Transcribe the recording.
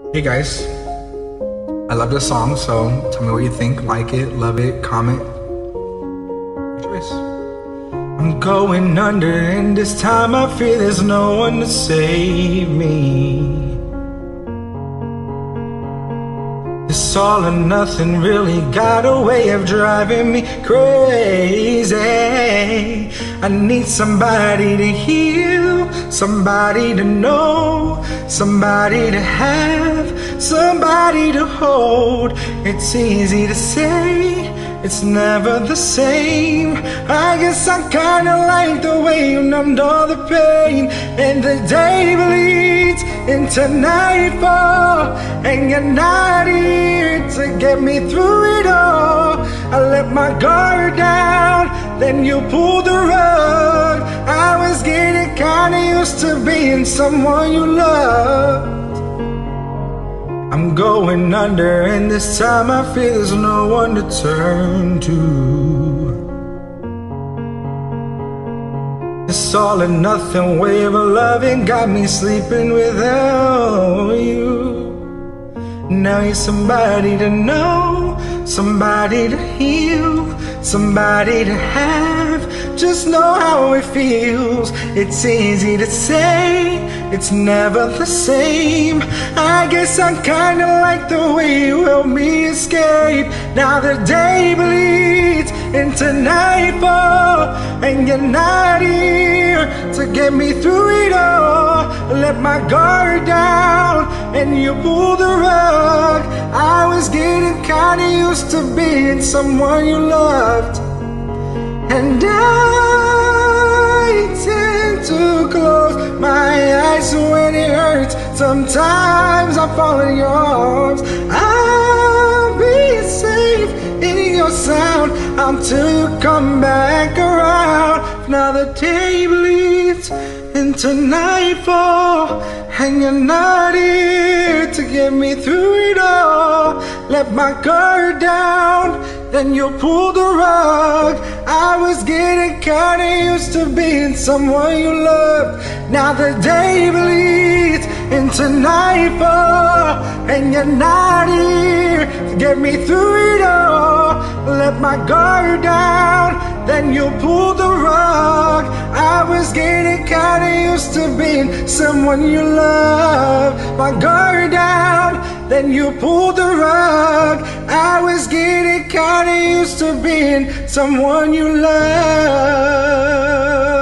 Hey guys, I love this song, so tell me what you think. Like it, love it, comment. Your choice. I'm going under, and this time I fear there's no one to save me. This all or nothing really got a way of driving me crazy. I need somebody to heal, somebody to know, somebody to have, somebody to hold. It's easy to say, it's never the same. I guess I kinda like the way you numbed all the pain. And the day bleeds into nightfall, and you're not here to get me through it all. I let my guard down, then you pulled the rug. I was getting kinda used to being someone you loved. I'm going under, and this time I feel there's no one to turn to. This all or nothing way of loving got me sleeping without you. Now you're somebody to know, somebody to heal, somebody to have. Just know how it feels. It's easy to say, it's never the same. I guess I kinda like the way you help me escape. Now the day bleeds into nightfall, and you're not here to get me through it all. I let my guard down, and you pulled the rug. I was getting kinda used to being someone you loved. And I tend to close my eyes when it hurts. Sometimes I fall in your arms. I'll be safe in your sound until you come back around. Now the day bleeds into nightfall, and you're not here to get me through it all. Let my guard down, then you pulled the rug. I was getting kinda used to being someone you loved. Now the day bleeds into nightfall, and you're not here to get me through it all. Let my guard down, then you pulled the rug. I was getting kinda used to being someone you love. My guard down, then you pulled the rug. I was getting kinda used to being someone you love.